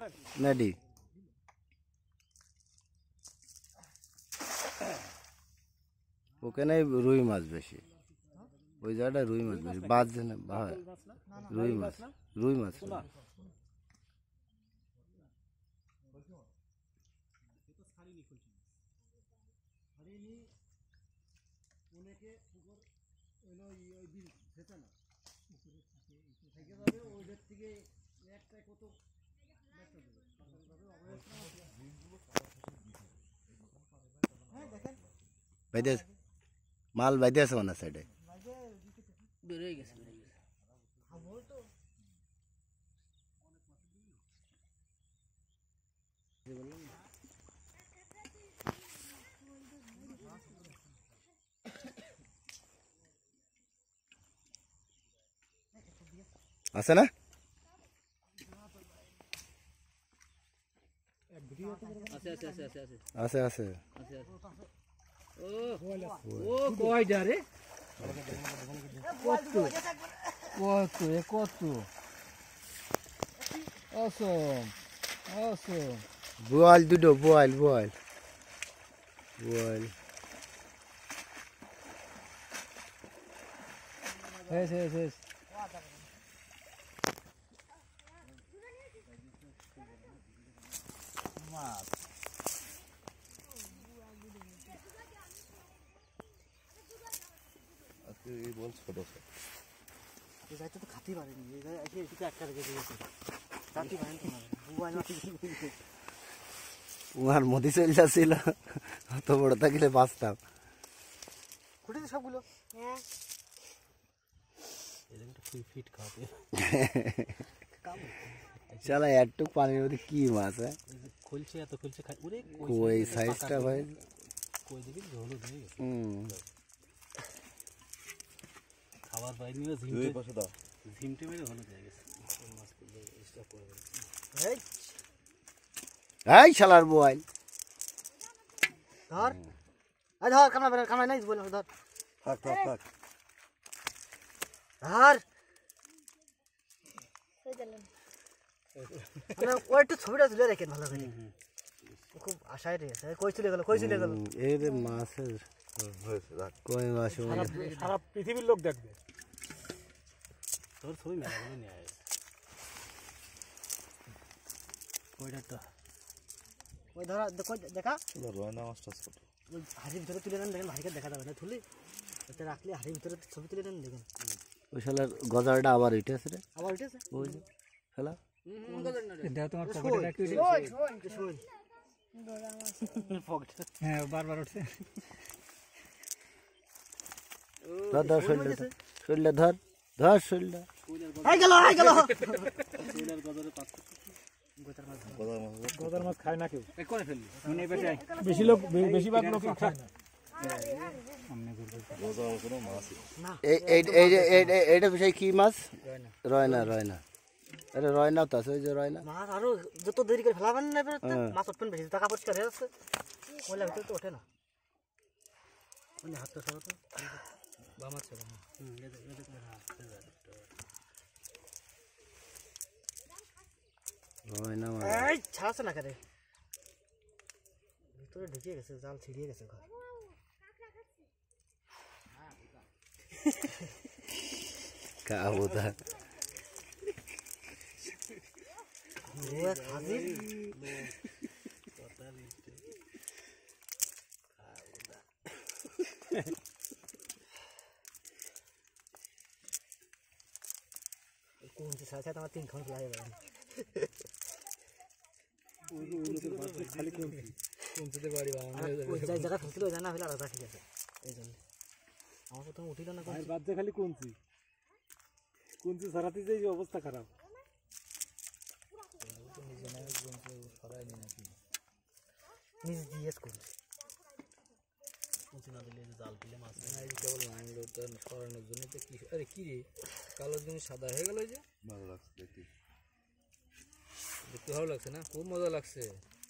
নাডি ওখানে রুই মাছ বেশি, ওই জায়গাটা রুই মাছ বেশি, বাজছে না ভাই, রুই মাছ, রুই মাছ। বাইদে মাল বাইদে আছে মানে সাইডে বেরিয়ে গেছে। আছে না আছে আছে ও কয়টা রে কত কত কত অসম অসম বোয়াল দুটো বোয়াল বোয়াল বোয়াল শেষ শেষ শেষ মাছ এই বল ছোট এই যাইতে তো খাতি পারেনি এই যাই এসে এদিকে একটা রেখে দিয়েছে খাতি পারেনি না বুয়াই না উহার মদি চলছিল অত বড় থাকলে বাঁচতাম। খুঁটেছে সবগুলো হ্যাঁ এদিকে ফিট খাওয়াতে শালা একটু পানির মধ্যে কি মাছ হ্যাঁ খুলছে এত খুলছে খাই ওরে কই সাইজটা ভাই কই দিবি হলুদ হয়ে গেছে খাবার বাইরে নিয়ে ঝিমটে পাশে দাও ঝিমটে মেরে হলুদ হয়ে গেছে মাছ করলে স্টপ করে এই এই শালার বোয়াল ধর এই ধর কামড়া নাই বল ধর থাক থাক থাক ধর মানে ওই একটু ছবিটা তুলে রাখেন ভালো করে খুব আশায় রয়েছে কই চলে গেল এই রে মাছের কই মাছ সারা পৃথিবীর লোক দেখবে তোর ছবি মেলাগুলো নিয়ে আসে কয়টা ওই ধরা দেখা রয়না মাছটা ছোট ওই হাড়ির ভিতরে তুলে নেন দেখেন হাড়িকে দেখা যাবে না তুলে ওটা রাখলে হাড়ির ভিতরে ছবি তুলে নেন দেখেন ওই শালার গজারটা আবার উঠেছে রে আবার উঠেছে ওই শালা দেখো তোমার পকেটে রাখি শোন পকেট হ্যাঁ বারবার উঠছে ধর ধর শরীরটা ধর ধর শরীরটা এই গেল শরীরের গজারে পাচ্ছে গজার মাছ খায় না কেউ কোনে ফেললি মানে বেটাই বেশি লোক বেশিরভাগ লোক খায় না এইটা বিষয় কি মাছ রয়না রয়না আরে রয়না তো আছে ওই যে রয়না মাছ আরো যত দেরি করে ফেলাবেন না মাছ উঠবেন বেশি টাকা পরিষ্কার হয়ে যাচ্ছে ওইলা ভিতরে তো ওঠে না মানে হাত তো সরাতো বাম আছে রয়না মাছ এই ছাড়ছে না কেন ভিতরে ঢুকে গেছে জাল ছিড়িয়ে গেছে ঘর কাবুদা ওয়া খাজি কোন সে সাথে আমার 3 খান লাগে যাবে খালি কোন থেকে বাড়ি ওই জায়গা ফেলছিল জানা হলে আলাদা ঠিক আছে এই জন্য আমার প্রথম উঠিল না কোন বাদ খালি কোনছি সারাতে যাই অবস্থা খারাপ নিজ দিয়েস কোন কোনছি না দিলে জাল দিলে মাছ না এই কেবল লাইনটা সরানোর জন্য তো কি আরে কি রে কালো জিনিস সাদা হয়ে গেল এই যে ভালো লাগছে দেখতে দেখতে ভালো লাগছে না খুব মজা লাগছে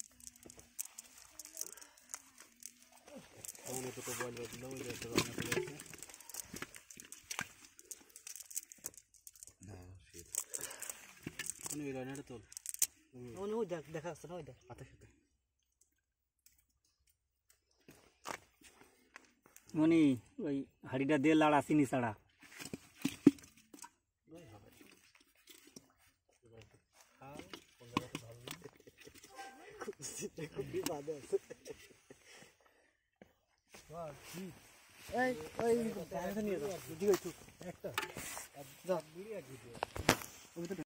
ওগুলো তো বল দিল ওই যে রান্না করে আছে না শীত কোন এই রান্নাটা তোল ওই দেখা যাচ্ছে না, ওই দেখ পাতার সাথে মনি ওই হাড়িটা দিয়ে লাড়া চিনি ছাড়া খুবই বাদে আছে। নিয়ে যাও, একটা